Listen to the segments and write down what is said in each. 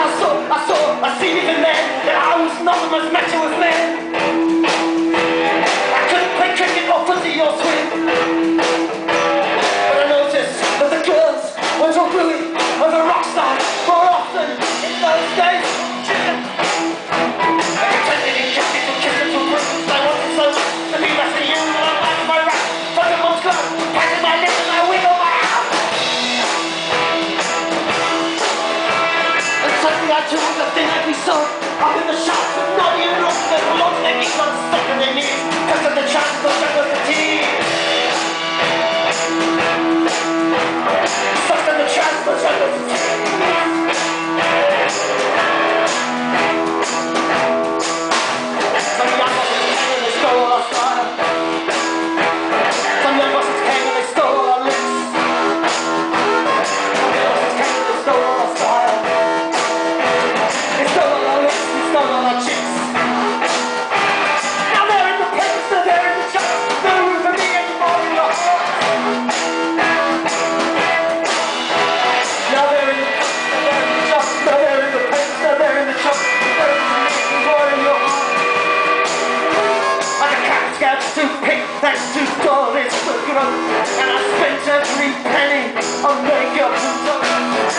I see even then that I was nothing was matching with men. I couldn't play cricket or footy or swim, but I noticed that the girls were so bluey and the rock stars more often in those days. I pretended in jackets and kissing to rooms. I wanted so much to be less than you, and I liked my rap. But the mom's glove, patting my lips and I wiggle my arm. And suddenly I took the thing I'd be so up in the shops with naughty and rooms that belonged to their geeks on stuck in their knees. Cause of the chances of juggling fatigue. Sucked in the chances of juggling fatigue. Some young bosses came and they stole all our style. Some young bosses came and they stole all our lips. Some young bosses came and they stole all our style. They stole all our lips, they stole all our chicks. Now they're in the pits, now they're in the shops. No room for me anymore in your heart. Now they're in the pits, now they're in the shops. Now they're in the pits, now they're in the shops. No room for me anymore in your heart. Like a cat scouts to pick thanks to dollars for growth. And I spent every penny on makeup and dough.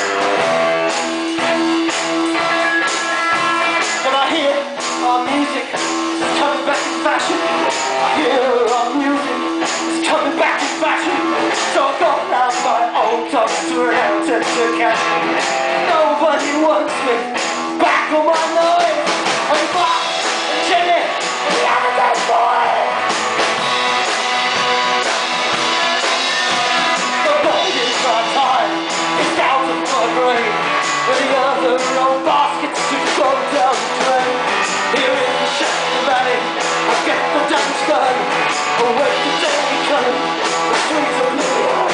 But I hear our music is coming back in fashion. I hear our music is coming back in fashion. So I got out my old dogs to an out to catch. Nobody wants me back on my noise. I'm back, Jenny, and the other dead boy. The boat is my time, it's out of my brain. With the other old baskets to go down the drain. Here in the Shetland Valley, I get the damage done. Away to daily coming, the streets of Liverpool.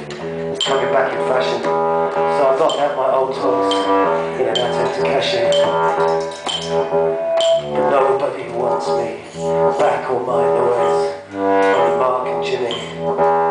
is coming back in fashion. So I got out my old toys in an attempt to cash in. But nobody wants me back or my noise. Only Mark and Jimmy.